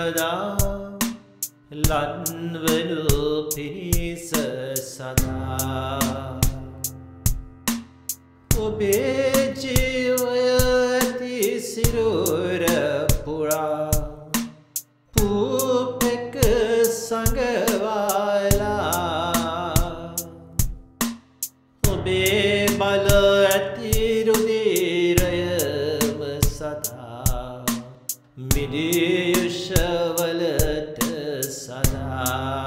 යොදා ලන්වනු පිණිස සදා ඔබේ ජීවය ඇති සිරුර පුරා පූපෙක සංගවාලා ඔබේ බල ඇති රුධිරයම සදා මිදියුෂවලට සදා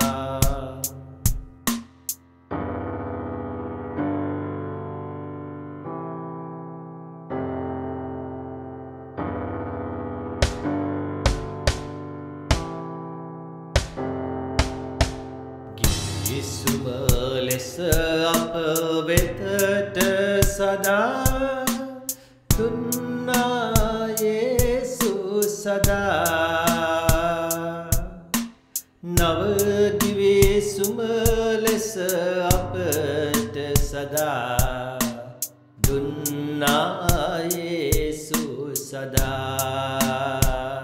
ගිවිසුම ලෙස අප වෙතට සදා දුන්නා යේසුස් සදා නව දිවිසුම ලෙස අපට සදා දුන්නා යේසුස් සදා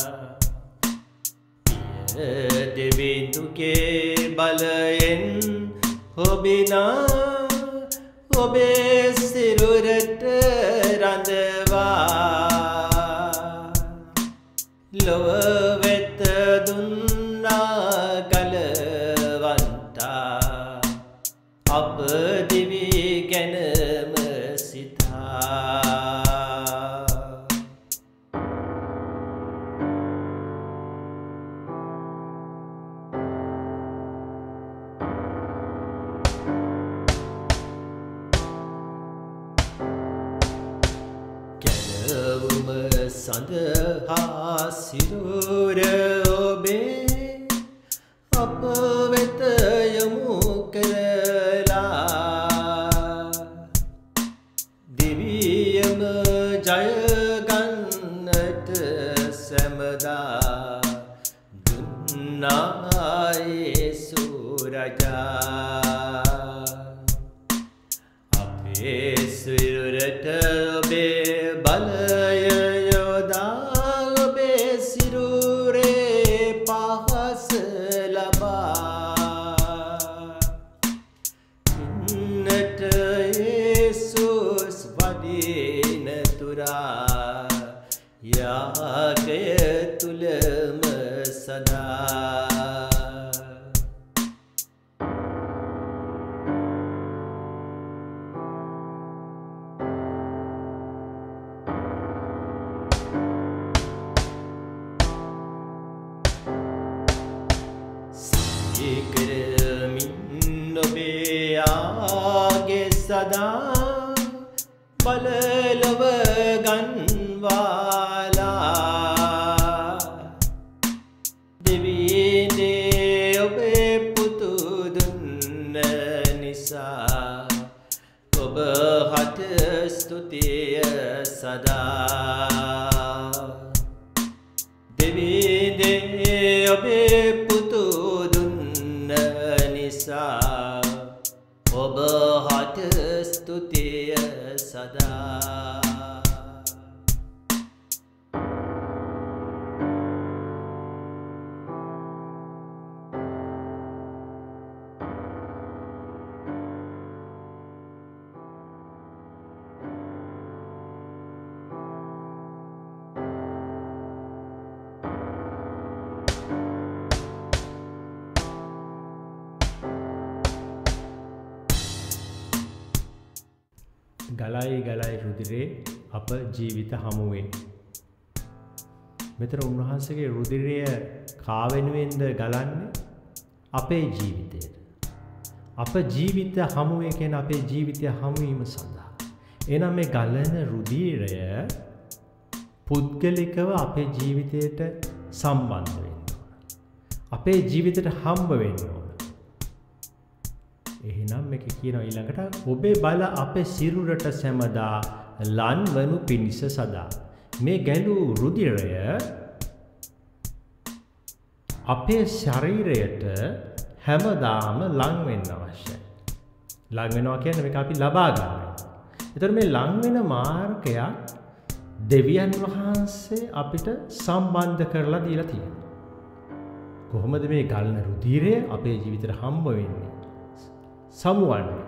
දෙවිඳුගේ බලයෙන් ඔබිනා ඔබේ සිරුරට රඳවා ලොව වෙත දුන්නා ගලවන්තා අප දිවි ගැනම සිතා සඳහා සිරුර ඔබේ අප වෙත යොමු කරලා දිවියම ජය ගන්නට සැමදා දුන්නා යේසුස් රජා අපේ සිරුරට ඔබේ බලය යාගය තුලම සදා සිකරමින් ඔබේ ආගේ සදා බලලව ගන්වාලා දෙවියනේ ඔබේ පුතු දුන්න නිසා ඔබ හට ස්තුතිය සදා දෙවියනේ ඔබේ පුතු දුන්න නිසා ඔබ හට ස්තුතිය සදා ගලයි ගලයි රුධිරේ අප ජීවිත හමුවේ මෙතන උන්වහන්සේගේ රුධිරය කාවෙනුවෙන්ද ගලන්නේ අපේ ජීවිතයට අප ජීවිත හමුවේ කියන අපේ ජීවිතය හමුවීම සඳහා එනම් මේ ගලන රුධිරය පුද්ගලිකව අපේ ජීවිතයට සම්බන්ධ වෙන්න ඕන අපේ ජීවිතයට හම්බ වෙන්න ඕන එහෙනම් මේක කියනවා ඊළඟට ඔබේ බල අපේ සිරුරට සැමදා ලන්වනු පිණිස සදා මේ ගැලූ රුධිරය අපේ ශරීරයට හැමදාම ලං වෙන්න අවශ්‍යයි. ලං වෙනවා කියන්නේ මේක අපි ලබා ගන්නවා. ඒතර මේ ලං වෙන මාර්ගයක් දෙවියන් වහන්සේ අපිට සම්බන්ධ කරලා දීලා තියෙනවා. කොහොමද මේ ගලන රුධිරය අපේ ජීවිතේට හම්බ වෙන්නේ? සමුවන්නේ.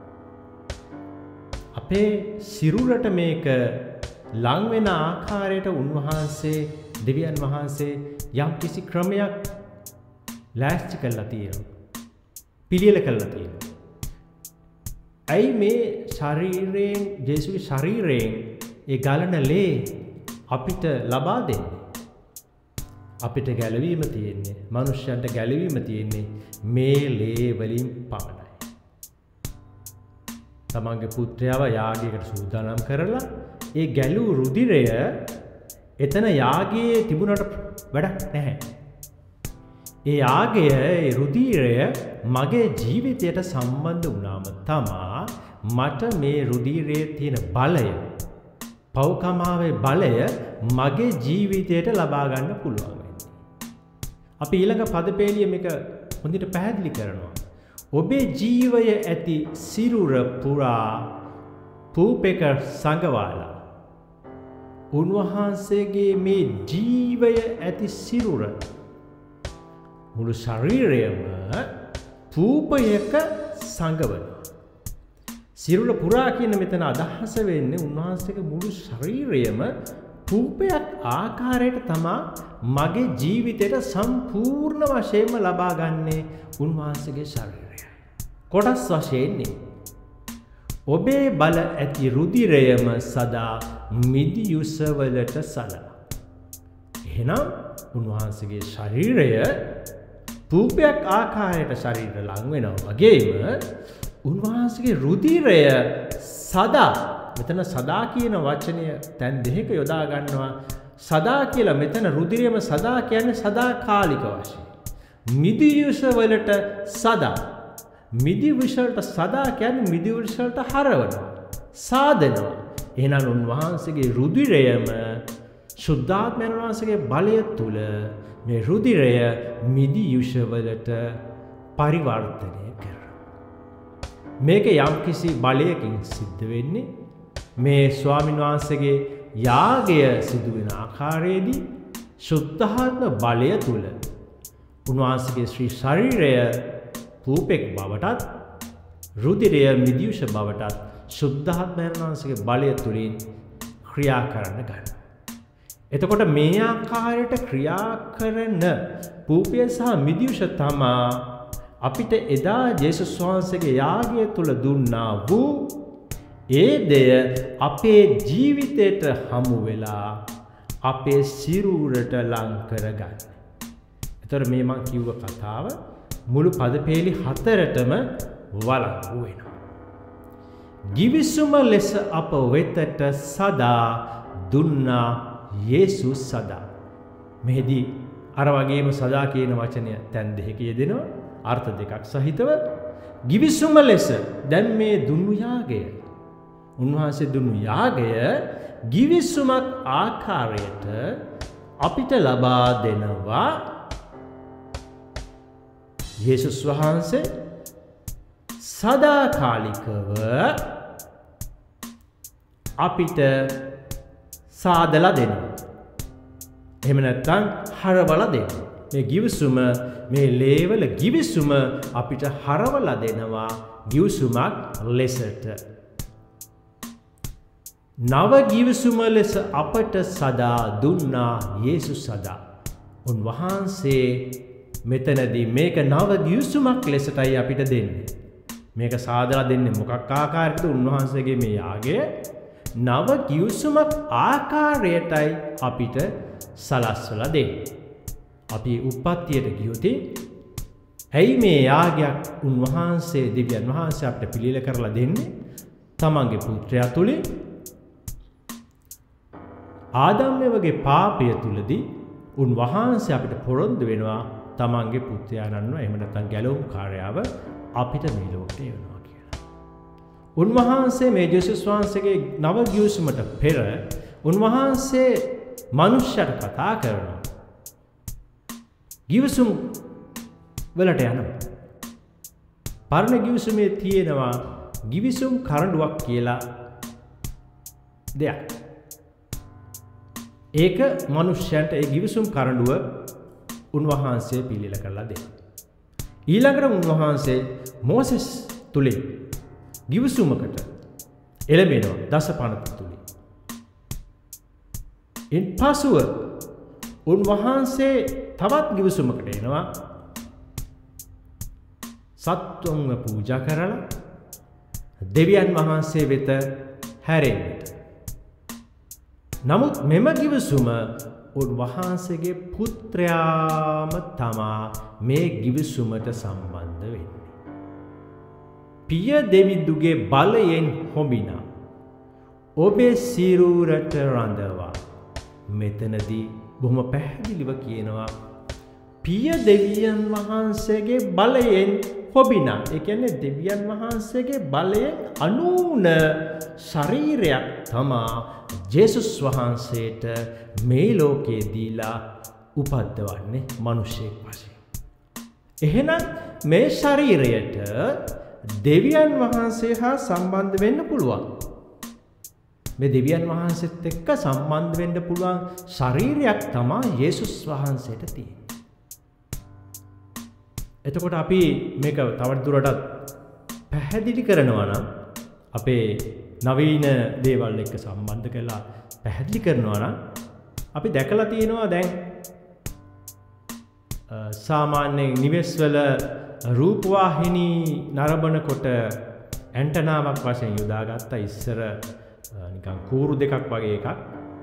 අපේ සිරුරට මේක ලං වෙන ආකාරයට උන්වහන්සේ දෙවියන් වහන්සේ යම් කිසි ක්‍රමයක් ලෑස්ති කරලා තියෙනවා. පිළියෙල කරලා තියෙනවා. ඇයි මේ ශරීරයෙන් ජේසුගේ ශරීරයෙන් ඒ ගලන ලේ අපිට ලබා දෙන්නේ? අපිට ගැලවීම තියෙන්නේ, මනුෂ්‍යයන්ට ගැලවීම තියෙන්නේ මේ ලේ වලින් පමණයි. තමන්ගේ පුත්‍රයාව යාගයකට සූදානම් කරලා ඒ ගැලූ රුධිරය එතන යාගයේ තිබුණට වැඩක් නැහැ. ඒ යාගය, ඒ රුධිරය මගේ ජීවිතයට සම්බන්ධ වුණාම තමා මට මේ රුධිරයේ තියෙන බලය, පෞකමාවේ බලය මගේ ජීවිතයට ලබා ගන්න පුළුවන් වෙන්නේ. අපි ඊළඟ පදපේලිය මේක හොඳට පැහැදිලි කරනවා. ඔබේ ජීවය ඇති සිරුර පුරා පූපෙක සංගවාලා. උන්වහන්සේගේ මේ ජීවය ඇති සිරුර මුළු ශරීරයම පූපයක සංගවනවා. සිරුර පුරා කියන මෙතන අදහස වෙන්නේ උන්වහන්සේගේ මුළු ශරීරයම පූපයක් ආකාරයට තමා මගේ ජීවිතයට සම්පූර්ණ වශයෙන්ම ලබා ගන්නේ උන්වහන්සේගේ ශරීරය. කොටස් වශයෙන් නෙමෙයි. ඔබේ බල ඇති රුධිරයම සදා මිදියුසවලට සලනා. එහෙනම් උන්වහන්සේගේ ශරීරය පූපයක් ආකාරයට ශරීර ලං වෙනවා වගේම උන්වහන්සේගේ රුධිරය සදා, මෙතන සදා කියන වචනය තැන් දෙකක යොදා ගන්නවා. සදා කියලා මෙතන රුධිරයම සදා කියන්නේ සදාකාලික වශයෙන්. මිදියුසවලට සදා, මිදියුසවලට සදා කියන්නේ මිදියුසවලට හරවනවා, සාදනවා. එහෙනම් උන්වහන්සේගේ රුධිරයම ශුද්ධාත්මයන් වහන්සේගේ බලය තුල මේ රුධිරය මිදියුෂවලට පරිවර්තනය කරනවා. මේක යම්කිසි බලයකින් සිද්ධ වෙන්නේ මේ ස්වාමීන් වහන්සේගේ යාගය සිදු වෙන ආකාරයේදී ශුද්ධාත්ම බලය තුල උන්වහන්සේගේ ශ්‍රී ශරීරය පූපෙක් බවටත් රුධිරය මිදියුෂ බවටත් ශුද්ධාත්මයන් වහන්සේගේ බලය තුලින් ක්‍රියා කරන්න ගන්නවා. එතකොට මේ ආකාරයට ක්‍රියා කරන පූපය සහ මිදියුෂ තමා අපිට එදා ජේසුස් වහන්සේගේ යාගය තුල දුන්නා වූ ඒ දෙය අපේ ජීවිතයට හමු වෙලා අපේ සිරුරට ලං කරගන්න. එතකොට මේ මං කිව්ව කතාව මුළු පදපේලි 4ටම වළංගු වෙනවා. ගිවිසුම ලෙස අප වෙතට සදා දුන්නා යේසුස් සදා. මෙහිදී අර වගේම සදා කියන වචනය තැන් දෙකක යෙදෙනවා, අර්ථ දෙකක් සහිතව. ගිවිසුම ලෙස දැන් මේ දුන්නු යාගය, උන්වහන්සේ දුන්නු යාගය ගිවිසුමක් ආකාරයට අපිට ලබා දෙනවා. යේසුස් වහන්සේ සදාකාලිකව අපිට සාදලා දෙනවා. එහෙම නැත්නම් හරවලා දෙනවා. මේ ගිවිසුම, මේ ලේවල ගිවිසුම අපිට හරවලා දෙනවා ගිවිසුමක් ලෙසට. නව ගිවිසුම ලෙස අපට සදා දුන්නා යේසුස් සදා. උන්වහන්සේ මෙතනදී මේක නව ගිවිසුමක් ලෙසටයි අපිට දෙන්නේ. මේක සාදලා දෙන්නේ මොකක් ආකාරයකද? උන්වහන්සේගේ මේ යාගය නව ගිවිසුමක් ආකාරයටයි අපිට සලස්වලා දෙන්නේ. අපි උප්පත්තියට ගියොත් ඇයි මේ යාගයක් උන්වහන්සේ දෙවියන් වහන්සේ අපිට පිළිල කරලා දෙන්නේ? තමන්ගේ පුත්‍රයා තුලින් ආදම්ය වගේ පාපය තුලදී උන්වහන්සේ අපිට පොරොන්දු වෙනවා තමන්ගේ පුත්‍රයාණන්ව, එහෙම නැත්නම් ගැලවුම් කාර්යාව අපිට මේ ලෝකේ වෙනවා කියලා. උන්වහන්සේ මේ ජේසුස් වහන්සේගේ නව ගිවිසුමට පෙර උන්වහන්සේ මනුෂ්‍යයට කතා කරනවා. ගිවිසුම් වලට යනවා. පරණ ගිවිසුමේ තියෙනවා ගිවිසුම් කරඬුවක් කියලා දෙයක්. ඒක මනුෂ්‍යයන්ට ඒ ගිවිසුම් කරඬුව උන්වහන්සේ පිළිල කරලා දෙනවා. ඊළඟට උන්වහන්සේ මෝසෙස් තුලින් ගිවිසුමකට එළඹෙනවා දසපනත තුලින්. ඉන් පසුව උන්වහන්සේ තවත් ගිවිසුමකට එනවා සත්වන්ව පූජා කරලා දෙවියන් වහන්සේ වෙත හැරෙන්නට. නමුත් මෙම ගිවිසුම උන්වහන්සේගේ පුත්‍රයාම තමා මේ ගිවිසුමට සම්බන්ධ වෙන්නේ. පිය දෙවිඳුගේ බලයෙන් හොඹිනා ඔබේ සිරුරට රඳවා. මෙතනදී බොහොම පැහැදිලිව කියනවා පිය දෙවියන් වහන්සේගේ බලයෙන් හොබිනා. ඒ කියන්නේ දෙවියන් වහන්සේගේ බලයෙන් අනූන ශරීරයක් තමා ජේසුස් වහන්සේට මේ ලෝකේ දීලා උපද්දවන්නේ මිනිසෙක් වශයෙන්. එහෙනම් මේ ශරීරයට දෙවියන් වහන්සේ හා සම්බන්ධ වෙන්න පුළුවන්. මේ දෙවියන් වහන්සේත් එක්ක සම්බන්ධ වෙන්න පුළුවන් ශරීරයක් තමයි යේසුස් වහන්සේට තියෙන්නේ. එතකොට අපි මේක තවදුරටත් පැහැදිලි කරනවා නම් අපේ නවීන දේවල් එක්ක සම්බන්ධ කරලා පැහැදිලි කරනවා නම් අපි දැකලා තියෙනවා දැන් සාමාන්‍යයෙන් නිවෙස්වල රූපවාහිනී නරඹනකොට ඇන්ටනාවක් වශයෙන් යොදාගත්ත ඉස්සර නිකන් කූරු දෙකක් වගේ එකක්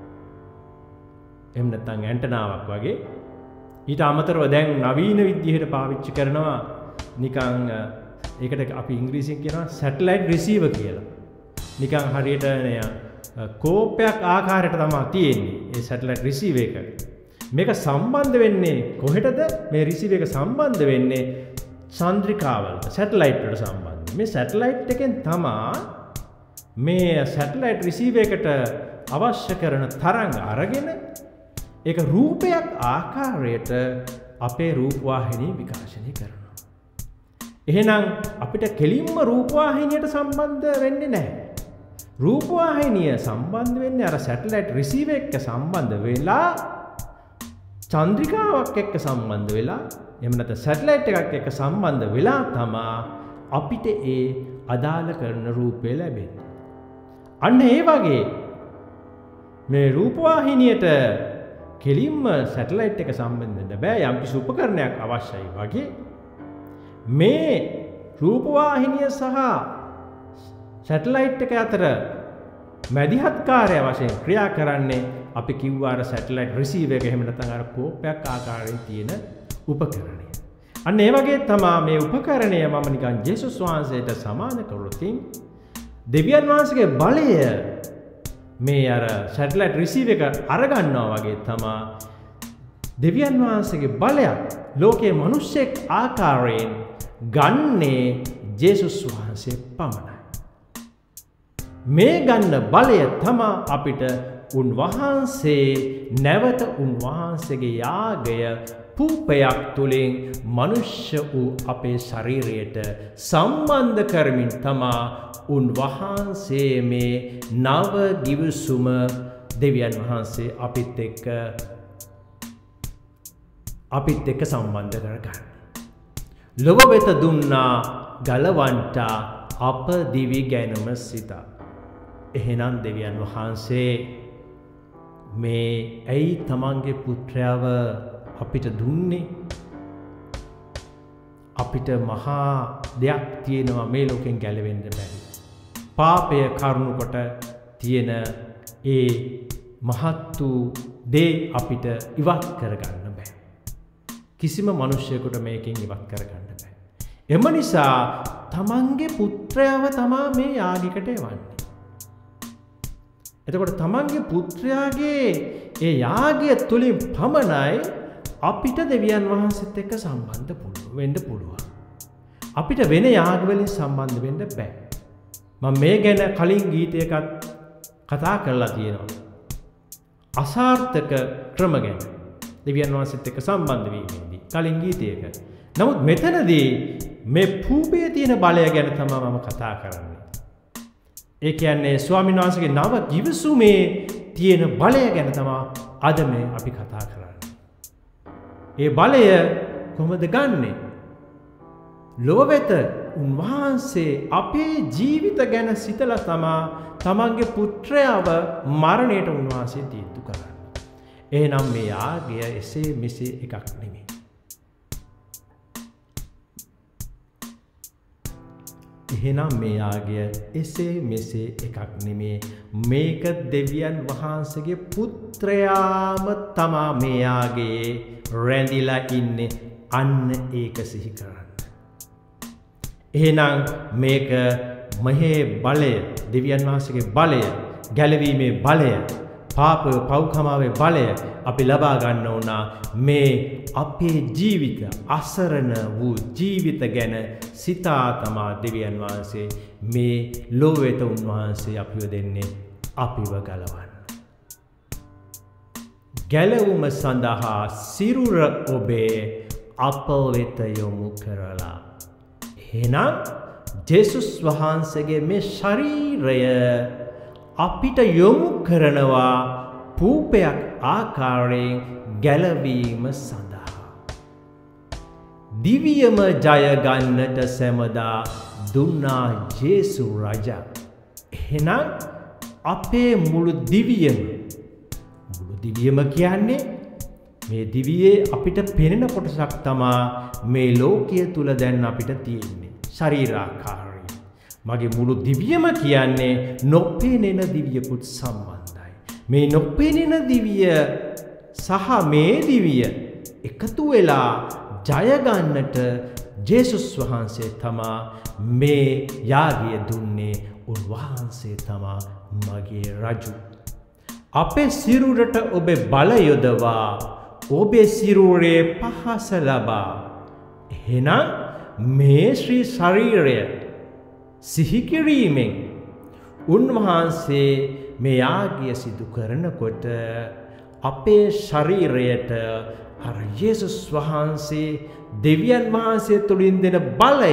එහෙම නැත්නම් ඇන්ටනාවක් වගේ ඊට අමතරව දැන් නවීන විද්‍යාවට පාවිච්චි කරනවා නිකන් ඒකට අපි ඉංග්‍රීසියෙන් කියනවා සැටලයිට් රිසීවර් කියලා. නිකන් හරියට කෝපයක් ආකාරයට තමයි තියෙන්නේ ඒ සැටලයිට් රිසීවර් එක. මේක සම්බන්ධ වෙන්නේ කොහෙටද? මේ රිසීවර් එක සම්බන්ධ වෙන්නේ චන්ද්‍රිකාවලට, සැටලයිට් වලට සම්බන්ධ. මේ සැටලයිට් එකෙන් තමයි මේ සැටලයිට් රිසීවර් එකට අවශ්‍ය කරන තරංග අරගෙන ඒක රූපයක් ආකාරයට අපේ රූපවාහිනිය විකාශනය කරනවා. එහෙනම් අපිට කෙලින්ම රූපවාහිනියට සම්බන්ධ වෙන්නේ නැහැ. රූපවාහිනිය සම්බන්ධ වෙන්නේ අර සැටලයිට් රිසීවර් එක්ක සම්බන්ධ වෙලා චන්ද්‍රිකාවක් එක්ක සම්බන්ධ වෙලා එහෙම නැත්නම් සැටලයිට් එකක් එක්ක සම්බන්ධ වෙලා තමයි අපිට ඒ අදාළ කරන රූපය ලැබෙන්නේ. අන්න ඒ වගේ මේ රූපවාහිනියට කෙලින්ම සැටලයිට් එක සම්බන්ධ වෙන්න බෑ යම්කිසි උපකරණයක් අවශ්‍යයි වගේ මේ රූපවාහිනිය සහ සැටලයිට් එක අතර මැදිහත්කාරය වශයෙන් ක්‍රියා කරන්නේ අපි කිව්වා අර සැටලයිට් රිසීවර් එක එහෙම නැත්නම් අර කෝපයක් ආකාරයෙන් තියෙන උපකරණය. අන්න ඒ වගේ තමයි මේ උපකරණය මම නිකන් ජේසුස් වහන්සේට සමාන කරොත් දෙවියන් වහන්සේගේ බලය මේ අර සැටලයිට් රිසීවර් එක අරගන්නවා වගේ තමයි දෙවියන් වහන්සේගේ බලයක් ලෝකයේ මිනිස්සෙක් ආකාරයෙන් ගන්නේ ජේසුස් වහන්සේ පමණයි. මේ ගන්න බලය තමයි අපිට උන්වහන්සේ නැවත උන්වහන්සේගේ යාගය පූපයක් තුලින් මනුෂ්‍ය වූ අපේ ශරීරයට සම්බන්ධ කරමින් තමයි උන්වහන්සේ මේ නව ගිවිසුම දෙවියන් වහන්සේ අපිත් එක්ක සම්බන්ධ කරගන්නේ. ලොව වෙත දුන්නා ගලවන්ට අප දිවි ගැනම සිතා. එහෙනම් දෙවියන් වහන්සේ මේ ඇයි තමන්ගේ පුත්‍රයාව අපිට දුන්නේ? අපිට මහා දෙයක් තියෙනවා මේ ලෝකෙන් ගැලවෙන්න බැරි. පාපය කරුණු කොට තියෙන ඒ මහත් වූ දේ අපිට ඉවත් කරගන්න බෑ. කිසිම මිනිසෙකුට මේකෙන් ඉවත් කරගන්න බෑ. එම නිසා තමන්ගේ පුත්‍රයාව තමා මේ යාගයකට එවන්නේ. එතකොට තමන්ගේ පුත්‍රයාගේ ඒ යාගය තුලින් පමණයි අපිට දෙවියන් වහන්සේත් එක්ක සම්බන්ධ වෙන්න පුළුවන්. අපිට වෙන යාග වලින් සම්බන්ධ වෙන්න බෑ. මම මේ ගැන කලින් ගීතයකත් කතා කරලා තියෙනවා. අසාර්ථක ක්‍රම ගැන දෙවියන් වහන්සේත් එක්ක සම්බන්ධ වීමේදී කලින් ගීතයක. නමුත් මෙතනදී මේ පූපයේ තියෙන බලය ගැන තමයි මම කතා කරන්නේ. ඒ කියන්නේ ස්වාමීන් වහන්සේගේ නව ගිවිසුමේ තියෙන බලය ගැන තමයි අද මේ අපි කතා කරන්නේ. ඒ බලය කොහොමද ගන්නෙ? ලොව වෙත උන්වහන්සේ අපේ ජීවිත ගැන සිතලා තමන්ගේ පුත්‍රයාව මරණයට උන්වහන්සේ තීන්දුව කරන්නේ. එහෙනම් මේ යාගය එසේ මෙසේ එකක් නෙමෙයි. එහෙනම් මේ යාගය එසේ මෙසේ එකක් නෙමේ. මේක දෙවියන් වහන්සේගේ පුත්‍රයාම තමා මේ යාගයේ රැඳිලා ඉන්නේ. අන්න ඒක සිහි කරන්න. එහෙනම් මේක මහේ බලය, දෙවියන් වහන්සේගේ බලය, ගැලවීමේ බලය, පාප පව්කමාවේ බලය අපි ලබා ගන්න ඕන. මේ අපේ ජීවිත අසරණ වූ ජීවිත ගැන සිතා තමා දෙවියන් වහන්සේ මේ ලෝවෙත උන්වහන්සේ අපිව දෙන්නේ අපිව ගලවන්න. ගැලවුම සඳහා සිරුර ඔබේ අප වෙත යොමු කරලා. එහෙනම් ජේසුස් වහන්සේගේ මේ ශරීරය අපිට යොමු කරනවා පූපයක් ආකාරයෙන් ගැලවීම සඳහා. දිවියම ජය ගන්නට සැමදා දුන්නා ජේසු රජා. එහෙනම් අපේ මුළු දිවියම කියන්නේ මේ දිවියේ අපිට පෙනෙන කොටසක් තමා මේ ලෝකයේ තුල දැන් අපිට තියෙන්නේ. ශරීරාකාරයි. මගේ මුළු දිවියම කියන්නේ නොපෙනෙන දිවියකුත් සම්බන්ධයි. මේ නොපෙනෙන දිවිය සහ මේ දිවිය එකතු වෙලා ජය ගන්නට ජේසුස් වහන්සේ තමා මේ යාගය දුන්නේ. උන්වහන්සේ තමා මගේ රජු. අපේ සිරුරට ඔබේ බල යොදවා ඔබේ සිරුරේ පහස ලබා. එහෙනම් මේ ශ්‍රී ශරීරය සිහි කිරීමෙන් උන්වහන්සේ මේ යාගය සිදු කරනකොට අපේ ශරීරයට අර යේසුස් වහන්සේ දෙවියන් වහන්සේ තුලින් දෙන බලය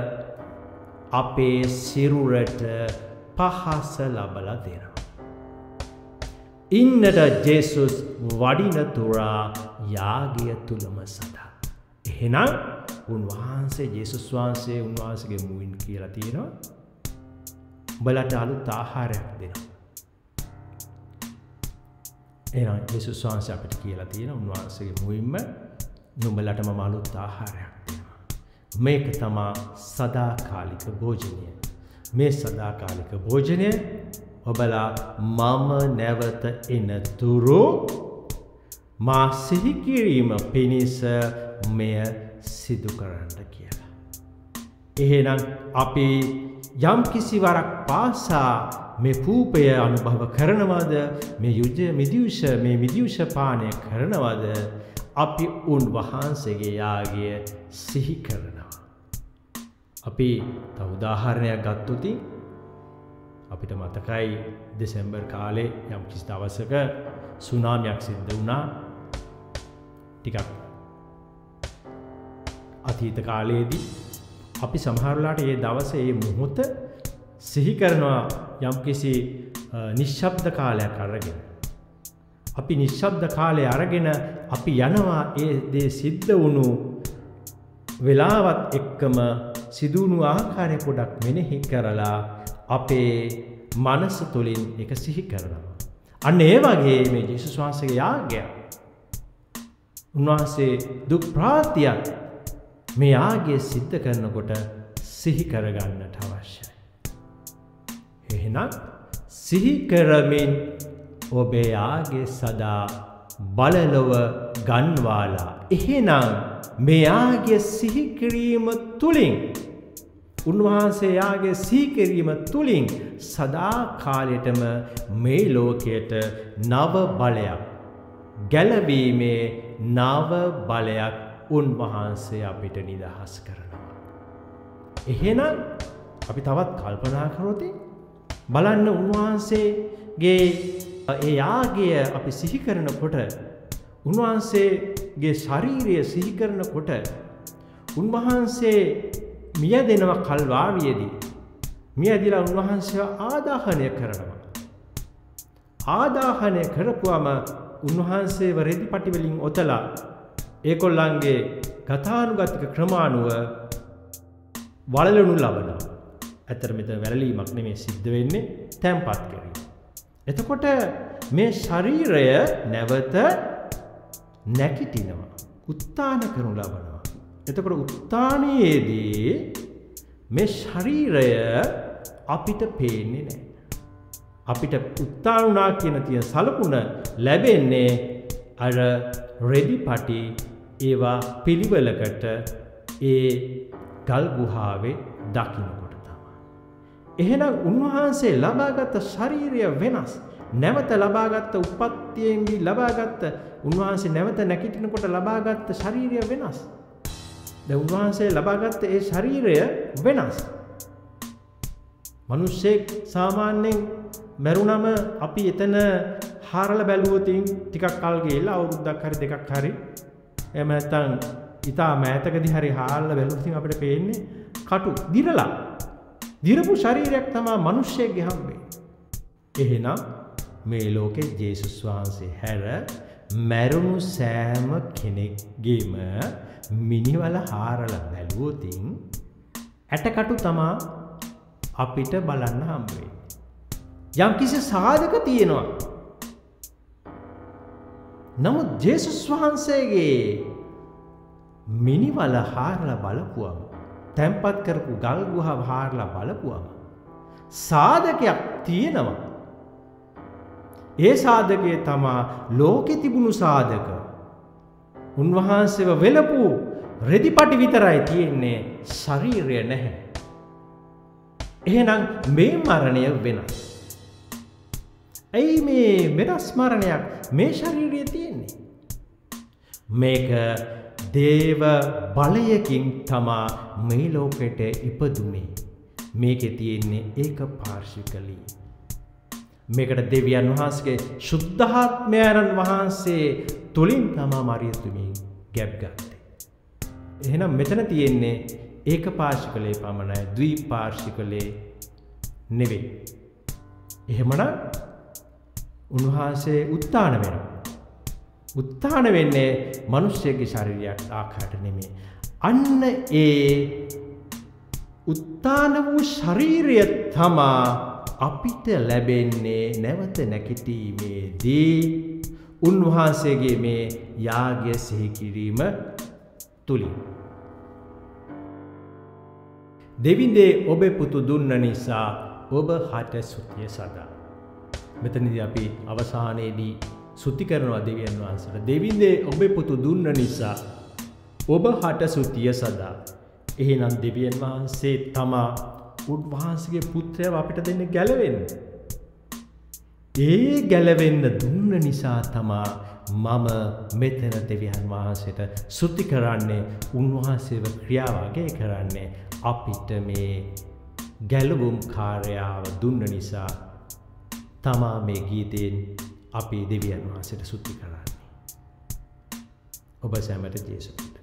අපේ සිරුරට පහස ලබලා දෙනවා. ඉන්නට ජේසුස් වඩින තුරා යාගය තුලම සදා. එහෙනම් උන්වහන්සේ ජේසුස් වහන්සේ උන්වහන්සේගේ මුවින් කියලා තියෙනවා උඹලට අලුත් ආහාරයක් දෙනවා. එහෙනම් ජේසුස් වහන්සේ අපිට කියලා තියෙනවා උන්වහන්සේගේ මුවින්ම නුඹලට මම අලුත් ආහාරයක් දෙනවා. මේක තමයි සදාකාලික භෝජනය. මේ සදාකාලික භෝජනය ඔබලා මම නැවත එන තුරු මා සිහි කිරීම පිණිස මෙය සිදු කරන්න කියලා. එහෙනම් අපි යම් කිසිවරක් පාසා මේ පූපය අනුභව කරනවද, මේ මිදිවුෂ පානය කරනවද, අපි උන්වහන්සේගේ යාගය සිහි කරනවා. අපි තව උදාහරණයක් ගත්තොත් අපිට මතකයි දෙසැම්බර් කාලේ යම් කිසි දවසක සුනාමියක් සිද්ධ වුණා. ටිකක් අතීත කාලයේදී අපි සමහරලාට මේ දවසේ මේ මොහොත සිහි කරනවා යම් කිසි නිශ්ශබ්ද කාලයක් අරගෙන. අපි නිශ්ශබ්ද කාලය අරගෙන අපි යනවා ඒ දේ සිද්ධ වුණු වෙලාවත් එක්කම සිදුණු ආකාරය පොඩක් මෙනෙහි කරලා අපේ මනස තුළින් එක සිහි කරනවා. අන්න ඒ වගේ මේ ජේසුස් වහන්සේගේ යාගය උන්වහන්සේ දුක් ප්‍රාතියක් මේ යාගය සිද්ධ කරනකොට සිහි කරගන්නට අවශ්‍යයි. එහෙනම් සිහි කරමින් ඔබේ යාගය සදා බලලව ගන්වාලා. එහෙනම් මේ යාගය සිහි කිරීම තුළින් උන්වහන්සේ යාගේ සිහි කිරීම තුළින් සදා කාලයටම මේ ලෝකයට නව බලයක්, ගැලවීමේ නව බලයක් උන්වහන්සේ අපිට නිදහස් කරනවා. එහෙනම් අපි තවත් කල්පනා කරොත් බලන්න උන්වහන්සේගේ ඒ යාගය අපි සිහි කරනකොට, උන්වහන්සේගේ ශරීරය සිහි කරනකොට උන්වහන්සේ මියදෙනවා කල්වාරියේදී. මියදිලා උන්වහන්සේ ආදාහනය කරනවා. ආදාහනය කරපුවම උන්වහන්සේව රෙදිපටි වලින් ඔතලා ඒකොල්ලන්ගේ ගතානුගතික ක්‍රමානුව වළලනු ලබනවා. ඇත්තට මෙතන වැළලීමක් නෙමෙයි සිද්ධ වෙන්නේ තැම්පත් කිරීම. එතකොට මේ ශරීරය නැවත නැගිටිනවා. උත්ථාන කරනු ලබනවා. එතකොට උත්ථානයේදී මේ ශරීරය අපිට පේන්නේ නැහැ. අපිට උත්ථාන වුණා කියන තියෙන සලකුණ ලැබෙන්නේ අර රෙදිපටි ඒවා පිළිවෙලකට ඒ ගල් ගුහාවේ දකින්නකොට තමයි. එහෙනම් උන්වහන්සේ ලබාගත් ශරීරය වෙනස්. නැවත ලබාගත් උප්පත්තියෙන්දි ලබාගත් උන්වහන්සේ නැවත නැගිටිනකොට ලබාගත් ශරීරය වෙනස්. දැන් උන්වහන්සේ ලබාගත් ඒ ශරීරය වෙනස්. මිනිස්සෙක් සාමාන්‍යයෙන් මරුණම අපි එතන හාරලා බැලුවොත් ටිකක් කල් ගිහලා අවුරුද්දක් හරි දෙකක් හරි එහෙම නැත්නම් ඉතා මෑතකදී හරි හාරලා බැලුවොත් අපිට පේන්නේ කටු දිරලා. දිරපු ශරීරයක් තමයි මිනිස්සෙක්ගේ හම්බෙන්නේ. එහෙනම් මේ ලෝකේ ජේසුස් වහන්සේ හැර මරුණු සෑම කෙනෙක්ගේම මිනිවල හාරලා බැලුවොත් ඇටකටු තමයි අපිට බලන්න හම්බ වෙන්නේ. යම් කිසි සාධක තියෙනවා. නමුත් ජේසුස් වහන්සේගේ මිනිවල හාරලා බලපුවම තැම්පත් කරපු ගල් ගුහාව හාරලා බලපුවම සාධකයක් තියෙනවා. ඒ සාධකය තමයි ලෝකෙ තිබුණු සාධක. උන්වහන්සේව වෙලපු රෙදිපටි විතරයි තියෙන්නේ, ශරීරය නැහැ. එහෙනම් මේ මරණය වෙනස්. ඇයි මේ වෙනස් මරණයක් මේ ශරීරයේ තියෙන්නේ? මේක දේව බලයකින් තමා මේ ලෝකෙට ඉපදුනේ. මේකේ තියෙන්නේ ඒක පාර්ශිකලී. මේකට දෙවියන් වහන්සේගේ සුද්ධාත්මයන් වහන්සේ තුලින් තමා මරියතුමී ගැබ් ගත්තේ. එහෙනම් මෙතන තියෙන්නේ ඒක පාර්ශිකලේ පමණයි, ද්විපාර්ශිකලේ නෙවෙයි. එහෙමනම් උන්වහන්සේ උත්ථාන වෙනවා. උත්ථාන වෙන්නේ මිනිස්සෙගේ ශරීරයක් ආකාරයට නෙමෙයි. අන්න ඒ උත්ථාන වූ ශරීරය තමා අපිට ලැබෙන්නේ නැවත නැගිටීමේදී උන්වහන්සේගේ මේ යාගය සිහි කිරීම තුලින්. දෙවිඳේ ඔබේ පුතු දුන්න නිසා ඔබ හට සුතිය සදා. මෙතනදී අපි අවසානයේදී සුති කරනවා දෙවියන් වහන්සේට. දෙවිඳේ ඔබේ පුතු දුන්න නිසා ඔබ හට සුතිය සදා. එහෙනම් දෙවියන් වහන්සේ තමා උන්වහන්සේගේ පුත්‍රයව අපිට දෙන්න ගැලවෙන්න. ඒ ගැලවෙන්න දුන්න නිසා තමා මම මෙතන දෙවියන් වහන්සේට සුති කරන්නේ, උන්වහන්සේව ක්‍රියාවගේ කරන්නේ. අපිට මේ ගැලවුම් කාර්යාව දුන්න නිසා තමා මේ ගීතයෙන් අපි දෙවියන් වහන්සේට සුති කරන්නේ. ඔබ සැමට ජේසුස්